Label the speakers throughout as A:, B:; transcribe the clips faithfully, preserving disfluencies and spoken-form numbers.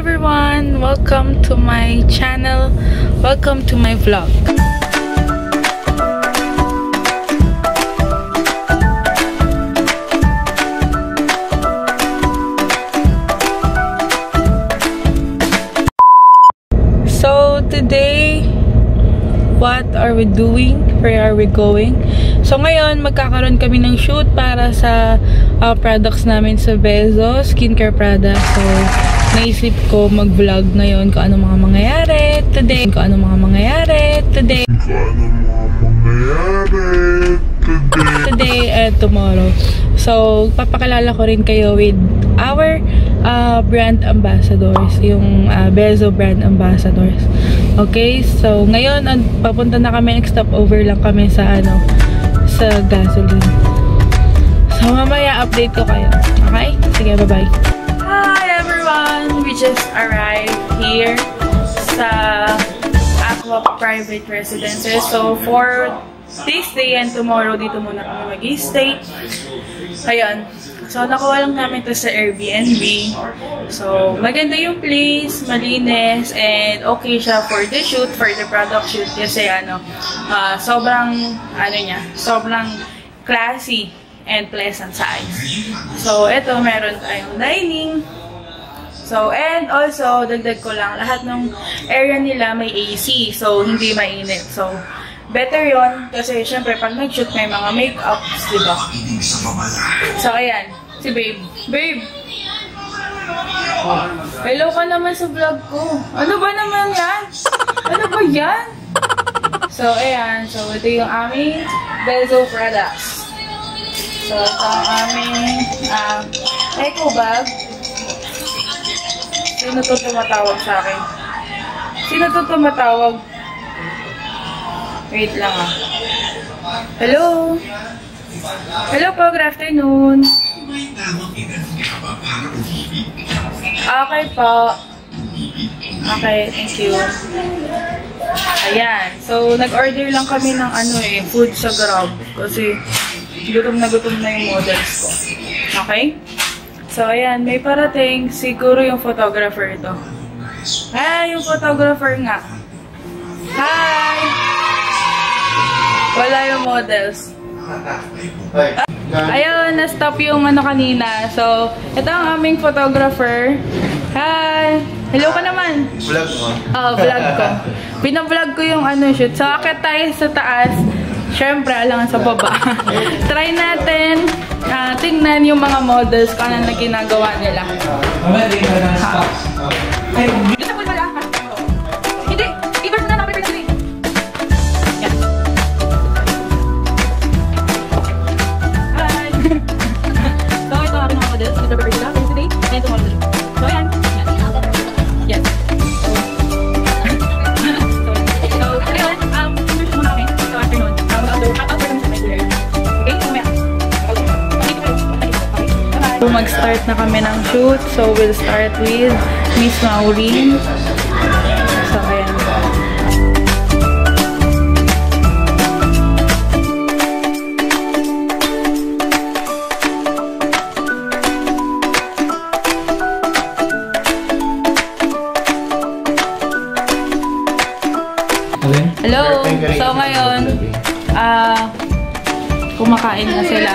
A: everyone! Welcome to my channel. Welcome to my vlog. So today, what are we doing? Where are we going? So ngayon, magkakaroon kami ng shoot para sa uh, products namin sa Bezzo, skincare products. So, naisip ko mag-vlog ngayon kung ano mga mangyayari today. Kung ano mga mangyayari today. Kung ano mga mangyayari today. Today and tomorrow. So, papakilala ko rin kayo with our uh, brand ambassadors. Yung uh, Bezzo brand ambassadors. Okay? So, ngayon, papunta na kami. Nag-stopover lang kami sa ano, sa gasoline. So, mamaya update ko kayo. Okay? Sige, bye-bye. Hi everyone! We just arrived here sa Aqua Private Residences. So, for this day and tomorrow, dito muna kami mag-stay. Ayun. So, nakuha lang namin ito sa Airbnb. So, maganda yung place, malinis, and okay siya for the shoot, for the product shoot. Kasi, ano, uh, sobrang, ano niya, sobrang classy and pleasant size. So, ito, meron tayong dining. So, and also, dagdag ko lang, lahat ng area nila may A C. So, hindi mainit. So, better yon kasi, syempre, pag nag-shoot, may mga make-ups, diba? So, ayan. Si Babe. Babe! Hello ka naman sa vlog ko. Ano ba naman yan? Ano ba yan? So, ayan. So, ito yung aming Bezzo products. So, ito ang aming uh, eco bag. Sino to tumatawag sa akin? Sino to tumatawag? Wait lang ah. Hello? Hello po, good afternoon. Okay po. Okay, thank you. Ayan. So, nag-order lang kami ng ano eh, food sa Grab. Kasi, gutom na gutom na yung models ko. Okay? So, ayan. May parating. Siguro yung photographer ito. Hi! Yung photographer nga. Hi! Wala yung models. Ayun, na-stop yung ano kanina. So, ito ang aming photographer. Hi! Hello ka naman. Vlog mo? Oo, vlog ko. Pina-vlog ko yung ano shoot. So, akit tayo sa taas. Siyempre, alangan sa baba. Try natin uh, tingnan yung mga models kung ano na ginagawa nila. Ha? Ay, gusto ko pala. Hindi! Iba na na kapit sila. Yan. Hi! So, ito ang mga models. Ito prepare sila for today. And tomorrow today. So, ayan. Yes. So, ayun. Um, interview muna kami. So, afternoon. Um, outdoor. Outdoor kami sa my career. Okay? So, maya. So, mag-start na kami ng shoot. So, we'll start with Miss Maureen. So, ayan. Hello! So, ngayon, ah, uh, kumakain na sila.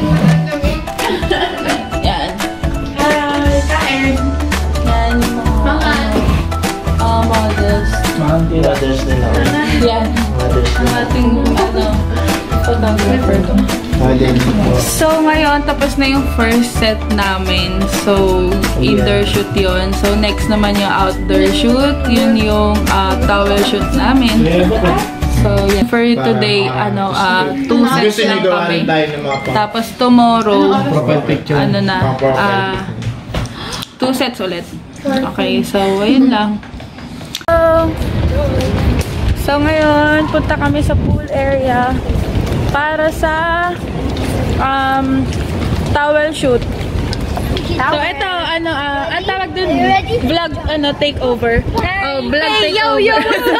A: Yan. Hi! Kain! Yan yung mga uh, models.
B: Models nila.
A: Yan. Ang ating, ano, photographer ko. So, ngayon, tapos na yung first set namin. So, indoor shoot yun. So, next naman yung outdoor shoot. Yun yung uh, towel shoot namin. So, yeah. For today, ano, uh, two sets lang kami. Tapos, tomorrow, ano na, uh, two sets ulit. Okay, so, ayun lang. So, so ngayon, punta kami sa pool area para sa um, towel shoot. So, ito, ano, uh, ang tawag dun, vlog, ano, takeover. Oh, vlog
C: hey,
A: takeover.
C: Yo, yo!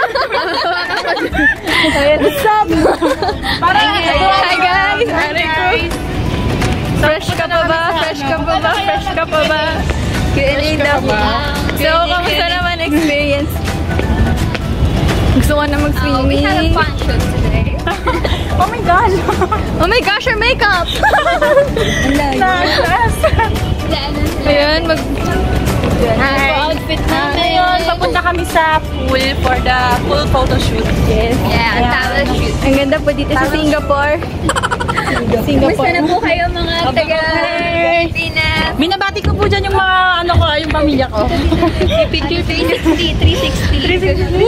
C: What's up? Hi, guys! Hi, guys! Fresh ka pa ba? Fresh ka pa ba? Fresh ka pa ba? Q and A daw. Q So, kamusta naman experience? Gusto ko na mag-swimming. Uh, we had a fun shoot today.
A: Oh my God!
C: Oh my gosh, your makeup!
A: Nice!
C: Ayun, mag...
A: Hi!
C: Outfit
A: namin. Ngayon, papunta kami sa pool for the pool photoshoot.
C: Yes. Yeah, yeah. Towel shoot. Ang ganda po dito sa Singapore. Singapore. Basta na po kayo mga taga-Pilipinas.
A: Binabati ko po dyan yung mga ano ko, yung pamilya ko.
C: Picture three sixty. three sixty.
A: three sixty.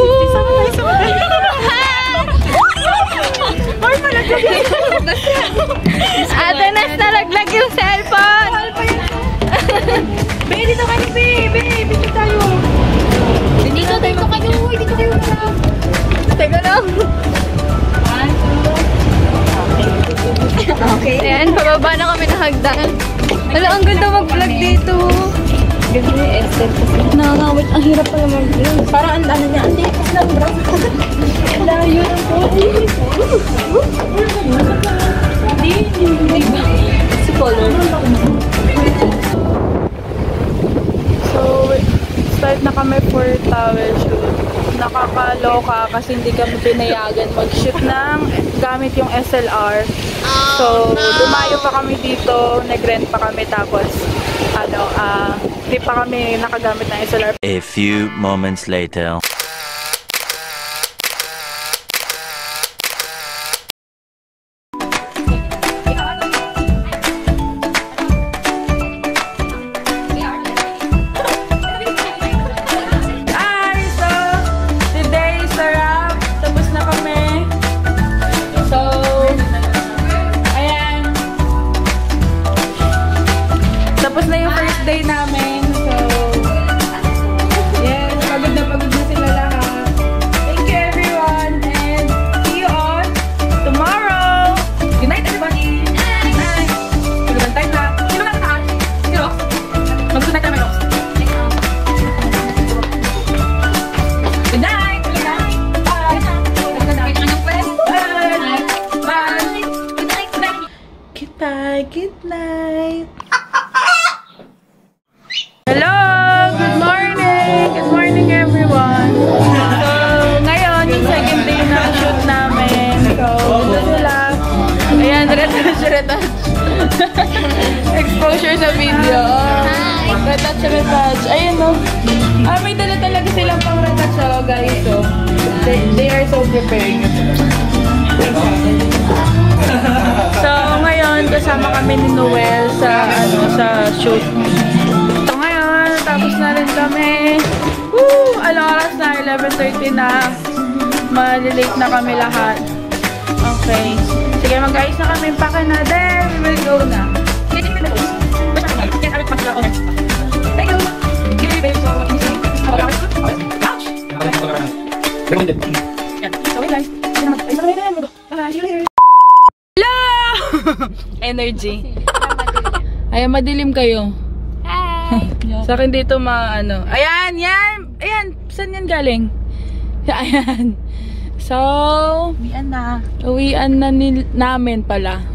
A: Ay, malaglag yung
C: Ate Nas, nalaglag yung cellphone!
A: Be, dito kayo, Be! Be, dito tayo!
C: Dito, dito kayo! Dito kayo na! Teka lang! Okay. Ayan, pababa na kami na hagdan. Wala, ang ganda mag-vlog dito. Ganda yung Esther kasi. Nakakawit, ang hirap pala mag-vlog.
A: Parang ang ano niya, ang tikas lang, bro. Ang layo ng poti. Hindi, hindi ba? Si Color. So, start na kami for towel shoot. Nakakaloka kasi hindi kami pinayagan mag-shoot ng gamit yung S L R. So, lumayo pa kami dito, nag-rent pa kami, tapos ano, ah, uh, di pa kami nakagamit ng S L R.
B: A few moments later.
A: Day namin. So, yes, pagod na pagod na sila lahat. Thank you everyone and see you on tomorrow. Good night everybody. Good night. Good night na. Sino lang taas? Sino? Mag-good night naman, Rox. Good night. Good night. Bye. Good night. Bye. Bye. Good night. Good night. Goodbye. Good night. Hello! Good morning! Good morning everyone! So, ngayon, yung second day na shoot namin. So, ito sila. Ayan, retouch, retouch. Exposure sa video. Oh, retouch, retouch. Ayan, no? Ah, may dala talaga silang pang retouch, oh, guys. So, they, they are so prepared. So, ngayon, kasama kami ni Noel sa, ano, sa shoot. Tapos na rin kami. Woo! Alang oras na, eleven thirty na. Malilate na kami lahat. Okay. Sige, mag-ayos na kami. Paka na. Then, we will go na. Thank you. Hello! Energy. Ayan, madilim kayo. Sa akin dito ma ano. Ayan, yan. Ayan, saan yan galing? Ayan. So, uwian na. Uwian na ni namin pala.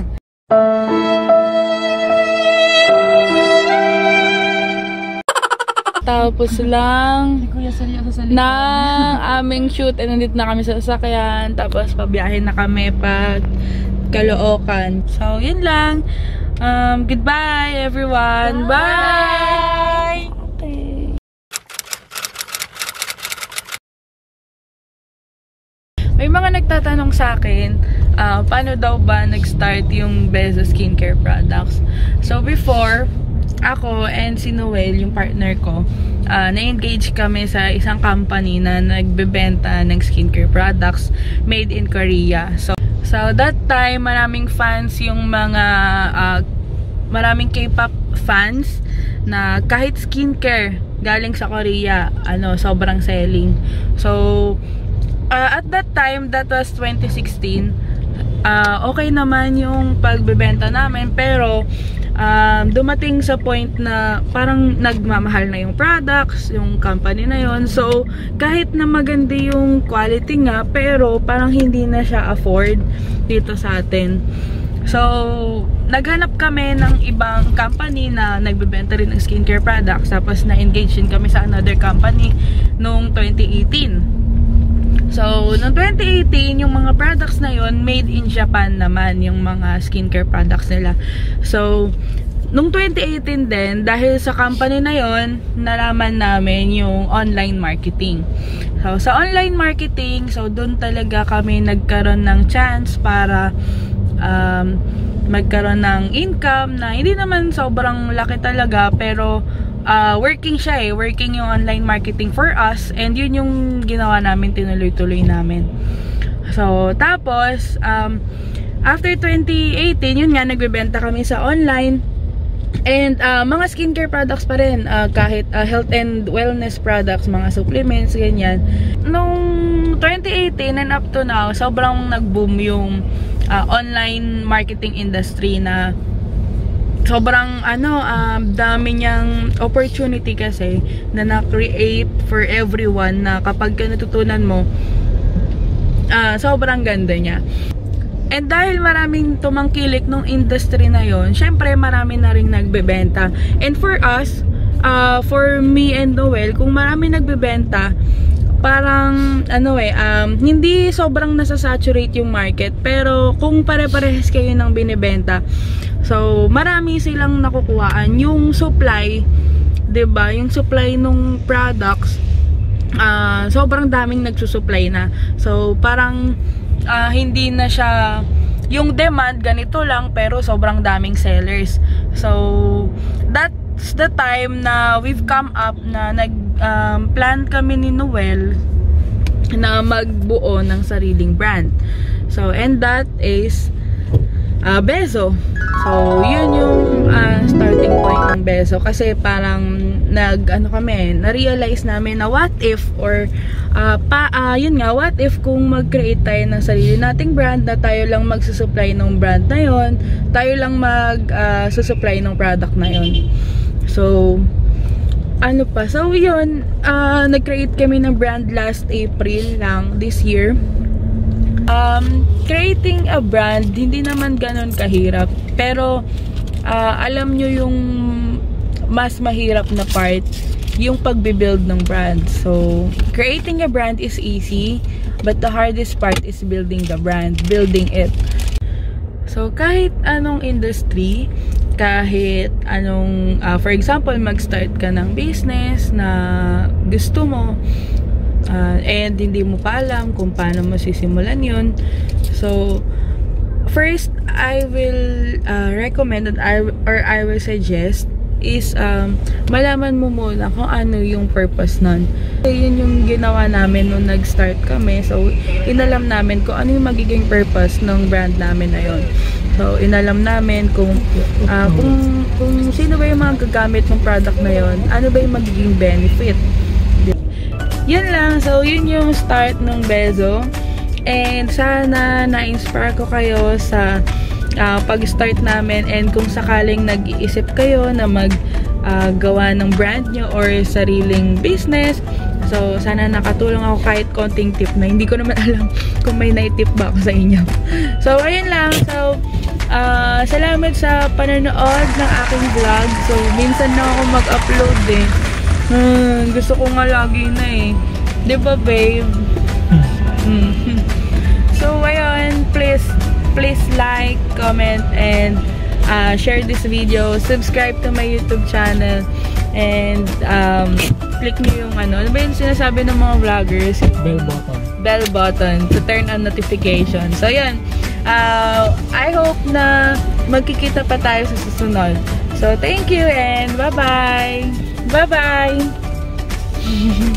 A: Tapos lang ng aming shoot, and nandito na kami sa sasakyan. Tapos pabiyahin na kami pa Caloocan. So, yun lang. Um, goodbye everyone. Bye! Bye! Okay. May mga nagtatanong sa akin, uh, paano daw ba nag-start yung Bezzo skincare products? So before, ako and si Noel, yung partner ko, uh, na-engage kami sa isang company na nagbebenta ng skincare products made in Korea. So So, that time, maraming fans yung mga, uh, maraming K-pop fans na kahit skincare galing sa Korea, ano, sobrang selling. So, uh, at that time, that was twenty sixteen, uh, okay naman yung pagbebenta namin, pero um, dumating sa point na parang nagmamahal na yung products, yung company na yon. So, kahit na maganda yung quality nga, pero parang hindi na siya afford dito sa atin. So, naghanap kami ng ibang company na nagbebenta rin ng skincare products. Tapos, na-engage din kami sa another company noong twenty eighteen. So, noong twenty eighteen, yung mga products na yon made in Japan naman, yung mga skincare products nila. So, noong twenty eighteen din, dahil sa company na yon, nalaman namin yung online marketing. So, sa online marketing, so doon talaga kami nagkaroon ng chance para um, magkaroon ng income na hindi naman sobrang laki talaga, pero uh, working siya eh. Working yung online marketing for us, and yun yung ginawa namin, tinuloy-tuloy namin. So, tapos, um, after twenty eighteen, yun nga, nagbebenta kami sa online. And uh, mga skincare products pa rin, uh, kahit uh, health and wellness products, mga supplements, ganyan. Nung twenty eighteen and up to now, sobrang nag-boom yung uh, online marketing industry na sobrang ano, um, dami niyang opportunity kasi na na-create for everyone na kapag natutunan mo, uh, sobrang ganda niya. And dahil maraming tumangkilik nung industry na yon, syempre marami na rin nagbebenta. And for us, uh, for me and Noel, kung marami nagbebenta, parang ano eh, um, hindi sobrang nasasaturate yung market. Pero kung pare-parehas kayo ng binibenta, so marami silang nakukuhaan. Yung supply, 'di ba? Yung supply nung products, uh, sobrang daming nagsusupply na. So parang Uh, hindi na siya yung demand ganito lang, pero sobrang daming sellers. So that's the time na we've come up na nag um, plan kami ni Noel na magbuo ng sariling brand. So and that is uh, Bezzo. So yun yung uh, starting point ng Bezzo, kasi parang nag ano kami, na-realize namin na what if, or uh, pa, uh, yun nga, what if kung mag-create tayo ng sarili nating brand, na tayo lang magsusupply ng brand na yon, tayo lang mag-susupply uh, ng product na yon. So ano pa, so yun, uh, nag-create kami ng brand last April lang this year. Um, creating a brand, hindi naman ganon kahirap, pero uh, alam nyo yung mas mahirap na part, yung pagbe-build ng brand. So, creating a brand is easy, but the hardest part is building the brand, building it. So, kahit anong industry, kahit anong, uh, for example, mag-start ka ng business na gusto mo, uh, and hindi mo pa alam kung paano mo sisimulan yun. So, first, I will uh, recommend and I, or I will suggest is um, malaman mo muna kung ano yung purpose nun. So, yun yung ginawa namin nung nag-start kami. So, inalam namin kung ano yung magiging purpose ng brand namin na yun. So, inalam namin kung, uh, kung, kung sino ba yung mga gagamit ng product na yun, ano ba yung magiging benefit. Yun lang. So, yun yung start ng Bezzo. And sana na-inspire ko kayo sa Uh, pag-start namin, and kung sakaling nag-iisip kayo na mag-gawa uh, ng brand nyo or sariling business, so sana nakatulong ako kahit konting tip na hindi ko naman alam kung may naitip ba ako sa inyo. So ayun lang. So uh, salamat sa panonood ng aking vlog. So minsan na ako mag-upload eh. Hmm, gusto ko nga lagi na eh, diba babe? Hmm. So ayun, please Please like, comment, and uh, share this video. Subscribe to my YouTube channel. And um, click nyo yung ano. Ano ba yung sinasabi ng mga vloggers?
D: Bell button.
A: Bell button to turn on notification. So, yun. Uh, I hope na magkikita pa tayo sa susunod. So, thank you and bye-bye! Bye-bye!